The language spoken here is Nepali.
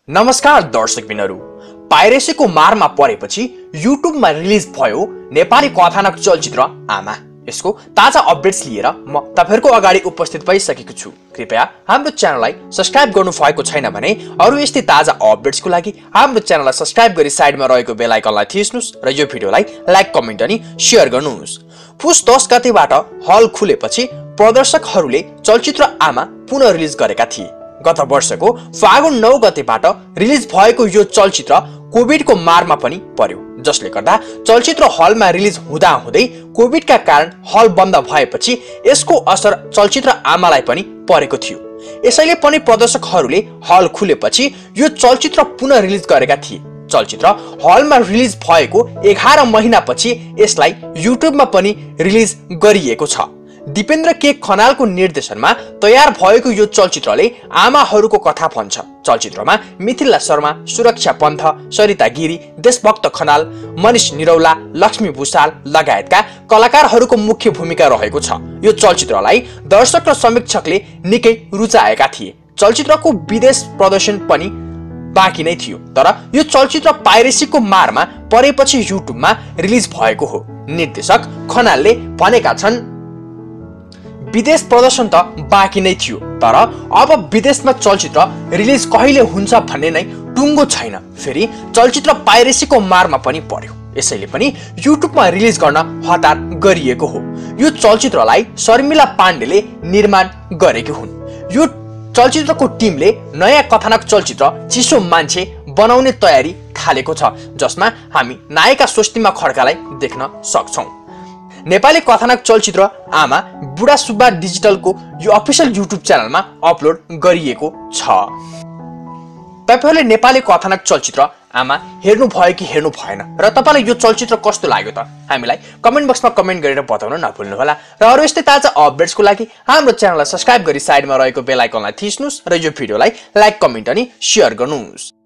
नमस्कार दर्शकबिनहरु, पाइरेसीको मारमा परेपछि युट्युबमा रिलिज भयो नेपाली कथानक चलचित्र आमा। यसको ताजा अपडेट्स लिएर म तपाईहरुको अगाडि उपस्थित भइसकेको छु। कृपया हाम्रो च्यानललाई सब्स्क्राइब गर्नु भएको छैन भने अरु यस्तै ताजा अपडेट्सको लागि हाम्रो च्यानललाई सब्स्क्राइब गरी साइडमा रहेको बेल आइकनलाई थिच्नुस् र यो भिडियोलाई लाइक, कमेन्ट अनि शेयर गर्नुस्। पुस 10 गतेबाट हल खुलेपछि प्रदर्शकहरूले चलचित्र आमा पुनः रिलिज गरेका थिए। गत वर्षको फागुन 9 गतेबाट रिलिज भएको यो चलचित्र कोभिडको मारमा पनि पर्यो, जसले गर्दा चलचित्र हलमा रिलिज हुँदाहुँदै कोभिडका कारण हल बन्द भएपछि यसको असर चलचित्र आमालाई पनि परेको थियो। यसैले पनि प्रदर्शकहरूले हल खुलेपछि यो चलचित्र पुनः रिलिज गरेका थिए। चलचित्र हलमा रिलिज भएको 11 महिनापछि यसलाई युट्युबमा पनि रिलिज गरिएको छ। दीपेन्द्र के खनालको निर्देशनमा तयार भएको यो चलचित्रले आमाहरूको कथा भन्छ। चलचित्रमा मिथिला शर्मा, सुरक्षा पन्थ, सरिता गिरी, देशभक्त खनाल, मनिष निरौला, लक्ष्मी भुसाल लगायतका कलाकारहरूको मुख्य भूमिका रहेको छ। यो चलचित्रलाई दर्शक र समीक्षकले निकै रुचाएका थिए। चलचित्रको विदेश प्रदर्शन पनि बाँकी नै थियो, तर यो चलचित्र पाइरेसीको मारमा परेपछि युट्युबमा रिलिज भएको हो। निर्देशक खनालले भनेका छन्, विदेश प्रदर्शन त बाँकी नै थियो, तर अब विदेशमा चलचित्र रिलिज कहिले हुन्छ भन्ने नै टुङ्गो छैन। फेरि चलचित्र पाइरेसीको मारमा पनि पर्यो, यसैले पनि युट्युबमा रिलिज गर्न हतार गरिएको हो। यो चलचित्रलाई शर्मिला पाण्डेले निर्माण गरेकी हुन्। यो चलचित्रको टिमले नयाँ कथानक चलचित्र चिसो मान्छे बनाउने तयारी थालेको छ, जसमा हामी नायिका स्वस्तिमा खड्कालाई देख्न सक्छौं। नेपाली कथानक चलचित्र आमा बुढा सुब्बा डिजिटलको यो अफिसियल युट्युब च्यानलमा अपलोड गरिएको छ। तपाईहरुले नेपाली कथानक चलचित्र आमा हेर्नु भयो कि हेर्नु भएन र तपाईलाई यो चलचित्र कस्तो लाग्यो त हामीलाई कमेन्ट बक्समा कमेन्ट गरेर बताउन नभुल्नु होला। र अरु यस्तै ताजा अपडेट्सको लागि हाम्रो च्यानललाई सब्स्क्राइब गरी साइडमा रहेको बेल आइकनलाई थिच्नुस् र यो भिडियोलाई लाइक, कमेन्ट अनि शेयर गर्नुस्।